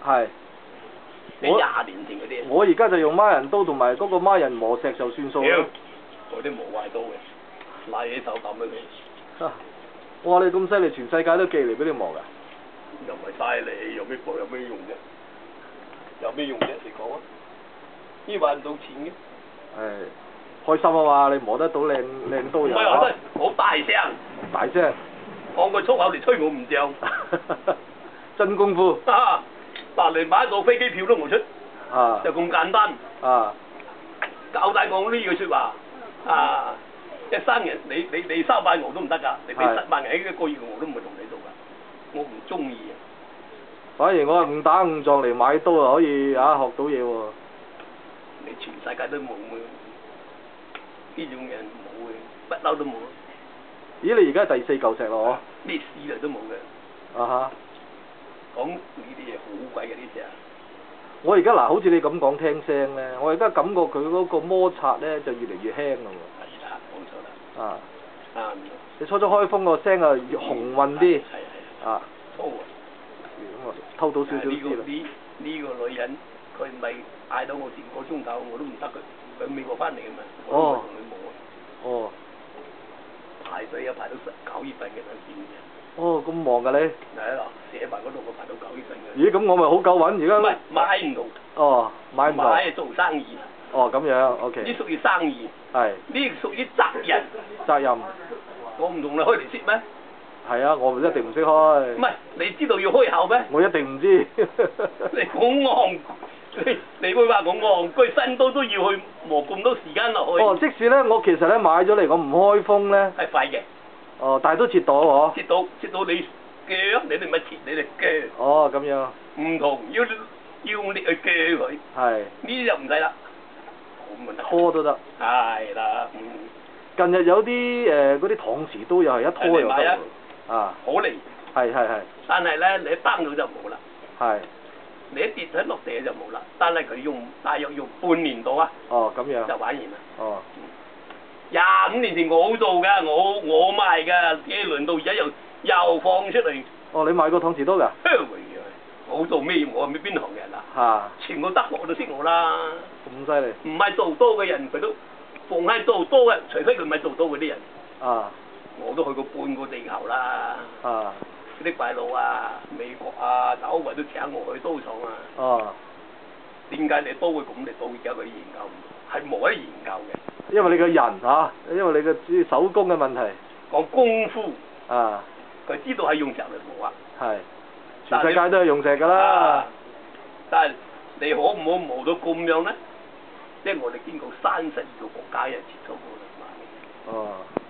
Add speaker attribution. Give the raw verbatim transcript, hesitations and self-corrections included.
Speaker 1: 係。
Speaker 2: 你廿年前嗰啲。
Speaker 1: 我而家就用孖人刀同埋嗰個孖人磨石就算數啦。
Speaker 2: 嗰啲磨壞刀嘅，拉起手抌俾佢。
Speaker 1: 啊！哇！你咁犀利，全世界都寄嚟俾你磨㗎。
Speaker 2: 又唔係嘥你，有咩搏有咩用啫？有咩用啫？你講啊！呢賺唔到錢嘅。
Speaker 1: 係開心啊嘛！你磨得到靚靚刀又。唔
Speaker 2: 係話真好大聲。
Speaker 1: 大聲。
Speaker 2: 講句粗口嚟吹我唔脹。
Speaker 1: 真功夫。
Speaker 2: 啊！嗱，嚟買一個飛機票都冇出。
Speaker 1: 啊。
Speaker 2: 就咁簡單。
Speaker 1: 啊。
Speaker 2: 教大講呢句説話。啊！一生人你你你三百牛都唔得㗎，你俾十萬人一個月我都唔會同你做㗎，我唔中意啊。
Speaker 1: 反而我係誤打誤撞嚟買刀啊，可以啊學到嘢喎。
Speaker 2: 你全世界都冇嘅，呢種人冇嘅，不嬲都冇。
Speaker 1: 咦？你而家係第四嚿石咯？
Speaker 2: 咩事嚟都冇嘅。
Speaker 1: 啊哈！
Speaker 2: 講呢啲嘢好貴嘅呢隻啊！
Speaker 1: 我而家嗱，好似你咁講聽聲咧，我而家感覺佢嗰個摩擦咧就越嚟越輕啦喎。
Speaker 2: 係啦，冇錯啦。啊。啱。
Speaker 1: 你初初開風個聲啊，越雄渾啲。
Speaker 2: 係係。
Speaker 1: 啊。
Speaker 2: 粗啊！
Speaker 1: 咁啊，偷到少少啲啦。
Speaker 2: 呢呢個女人，佢唔係嗌到我成個鐘頭，我都唔得佢。佢美國翻嚟嘅嘛。
Speaker 1: 哦。
Speaker 2: 同佢冇。
Speaker 1: 哦。
Speaker 2: 排隊啊，排到十九月份嘅啦，見嘅。
Speaker 1: 哦，咁忙㗎你？
Speaker 2: 係啊，寫埋嗰度我排到九月份嘅。
Speaker 1: 咦？咁我咪好夠揾而家？
Speaker 2: 唔係買唔到。
Speaker 1: 哦，買唔到。
Speaker 2: 買係做生意。
Speaker 1: 哦，咁樣 ，OK。
Speaker 2: 呢屬於生意。
Speaker 1: 係。
Speaker 2: 呢屬於責任。
Speaker 1: 責任。
Speaker 2: 我唔同你開嚟識咩？
Speaker 1: 係啊，我一定唔識開。
Speaker 2: 唔係，你知道要開口咩？
Speaker 1: 我一定唔知。
Speaker 2: 你講戇，你你會話我戇居，新刀都要去磨咁多時間落去。
Speaker 1: 哦，即使咧，我其實咧買咗嚟，我唔開封咧。
Speaker 2: 係快嘅。
Speaker 1: 哦，但係都切到喎。
Speaker 2: 切到，切到你鋸，你哋咪切，你哋鋸。
Speaker 1: 哦，咁樣。唔
Speaker 2: 同，要要用力去鋸佢。
Speaker 1: 係。
Speaker 2: 呢啲就唔使啦。咁咪得。
Speaker 1: 拖都得。
Speaker 2: 係啦，嗯。
Speaker 1: 近日有啲誒嗰啲搪瓷刀又係一拖又得喎。啊。
Speaker 2: 好嚟。
Speaker 1: 係係係。
Speaker 2: 但係咧，你一擔到就冇啦。
Speaker 1: 係。
Speaker 2: 你一跌喺落地就冇啦，但係佢用大約用半年到啊。
Speaker 1: 哦，咁樣。
Speaker 2: 就玩完啦。
Speaker 1: 哦。廿
Speaker 2: 五年前我做㗎，我我賣㗎，幾輪到而家又又放出嚟。
Speaker 1: 哦，你賣過搪瓷刀㗎？
Speaker 2: 我做咩？我係咪邊行人啊？
Speaker 1: 嚇！
Speaker 2: 全個德國都識我啦。
Speaker 1: 咁犀利？
Speaker 2: 唔係做刀嘅人，佢都逢係做刀嘅，除非佢唔係做刀嗰啲人。
Speaker 1: 啊！
Speaker 2: 我都去過半個地球啦。
Speaker 1: 啊！
Speaker 2: 嗰啲鬼佬啊，美國啊，周圍都請我去刀廠啊。
Speaker 1: 哦。
Speaker 2: 點解你刀會咁？你到而家佢研究唔到，係冇得研究嘅。
Speaker 1: 因為你個人嚇，因為你個手工嘅問題。
Speaker 2: 講功夫。
Speaker 1: 啊。
Speaker 2: 佢知道係用石嚟磨啊。係。
Speaker 1: 全世界都係用石㗎啦。啊。
Speaker 2: 但係你可唔可以磨到咁樣咧？即係我哋經過三十二個國家人接觸過嚟買。哦。